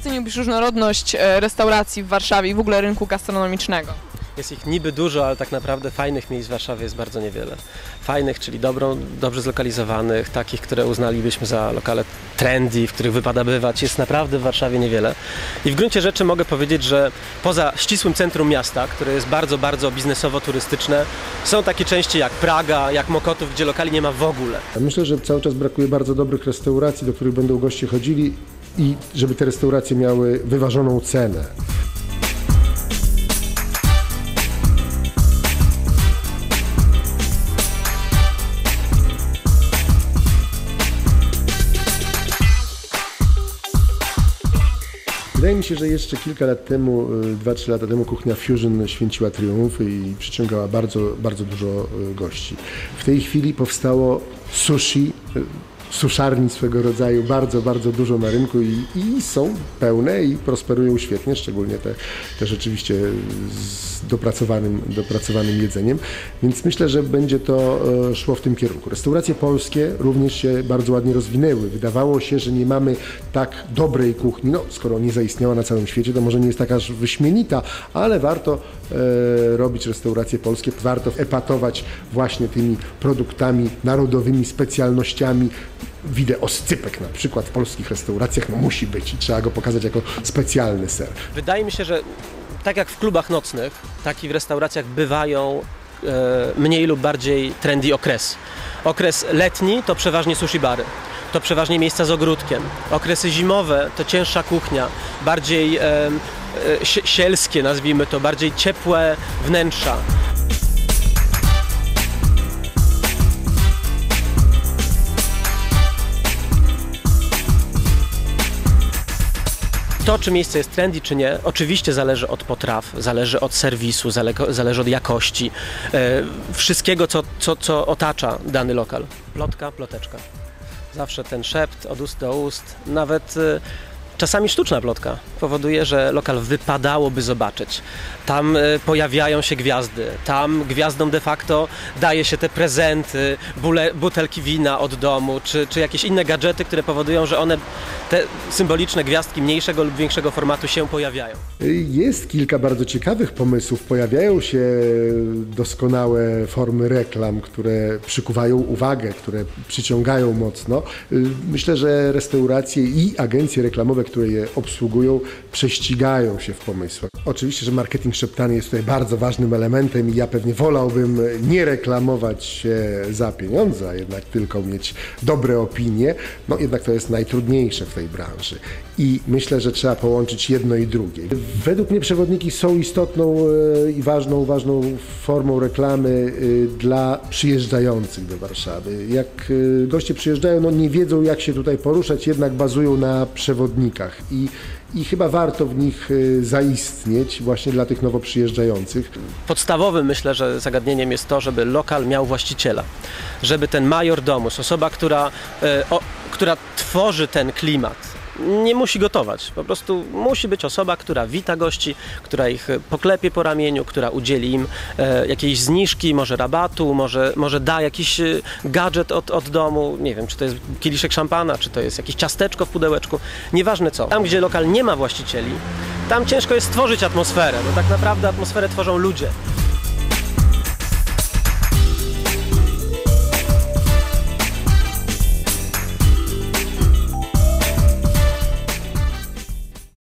oceniłbyś różnorodność restauracji w Warszawie i w ogóle rynku gastronomicznego? Jest ich niby dużo, ale tak naprawdę fajnych miejsc w Warszawie jest bardzo niewiele. Fajnych, czyli dobrze zlokalizowanych, takich, które uznalibyśmy za lokale trendy, w których wypada bywać, jest naprawdę w Warszawie niewiele. I w gruncie rzeczy mogę powiedzieć, że poza ścisłym centrum miasta, które jest bardzo, bardzo biznesowo-turystyczne, są takie części jak Praga, jak Mokotów, gdzie lokali nie ma w ogóle. Myślę, że cały czas brakuje bardzo dobrych restauracji, do których będą goście chodzili i żeby te restauracje miały wyważoną cenę. Wydaje mi się, że jeszcze kilka lat temu, 2-3 lata temu kuchnia Fusion święciła triumfy i przyciągała bardzo, bardzo dużo gości. W tej chwili powstało sushi, suszarni swego rodzaju, bardzo, bardzo dużo na rynku i są pełne i prosperują świetnie, szczególnie te rzeczywiście z dopracowanym jedzeniem, więc myślę, że będzie to szło w tym kierunku. Restauracje polskie również się bardzo ładnie rozwinęły. Wydawało się, że nie mamy tak dobrej kuchni, no skoro nie zaistniała na całym świecie, to może nie jest taka aż wyśmienita, ale warto robić restauracje polskie, warto epatować właśnie tymi produktami narodowymi, specjalnościami. Wideo oscypek na przykład w polskich restauracjach musi być i trzeba go pokazać jako specjalny ser. Wydaje mi się, że tak jak w klubach nocnych, tak i w restauracjach bywają mniej lub bardziej trendy okresy. Okres letni to przeważnie sushi bary, to przeważnie miejsca z ogródkiem. Okresy zimowe to cięższa kuchnia, bardziej sielskie nazwijmy to, bardziej ciepłe wnętrza. To, czy miejsce jest trendy, czy nie, oczywiście zależy od potraw, zależy od serwisu, zależy od jakości, wszystkiego, co otacza dany lokal. Plotka, ploteczka. Zawsze ten szept od ust do ust, nawet czasami sztuczna plotka powoduje, że lokal wypadałoby zobaczyć. Tam pojawiają się gwiazdy, tam gwiazdom de facto daje się te prezenty, butelki wina od domu, czy jakieś inne gadżety, które powodują, że one, te symboliczne gwiazdki mniejszego lub większego formatu się pojawiają. Jest kilka bardzo ciekawych pomysłów. Pojawiają się doskonałe formy reklam, które przykuwają uwagę, które przyciągają mocno. Myślę, że restauracje i agencje reklamowe, które je obsługują, prześcigają się w pomysłach. Oczywiście, że marketing szeptany jest tutaj bardzo ważnym elementem i ja pewnie wolałbym nie reklamować się za pieniądze, a jednak tylko mieć dobre opinie. No jednak to jest najtrudniejsze w tej branży. I myślę, że trzeba połączyć jedno i drugie. Według mnie przewodniki są istotną i ważną formą reklamy dla przyjeżdżających do Warszawy. Jak goście przyjeżdżają, no nie wiedzą, jak się tutaj poruszać, jednak bazują na przewodnikach i chyba warto w nich zaistnieć właśnie dla tych nowo przyjeżdżających. Podstawowym myślę, że zagadnieniem jest to, żeby lokal miał właściciela, żeby ten majordomus, osoba, która tworzy ten klimat, nie musi gotować. Po prostu musi być osoba, która wita gości, która ich poklepie po ramieniu, która udzieli im jakiejś zniżki, może rabatu, może da jakiś gadżet od domu. Nie wiem, czy to jest kieliszek szampana, czy to jest jakieś ciasteczko w pudełeczku. Nieważne co. Tam, gdzie lokal nie ma właścicieli, tam ciężko jest stworzyć atmosferę, bo tak naprawdę atmosferę tworzą ludzie.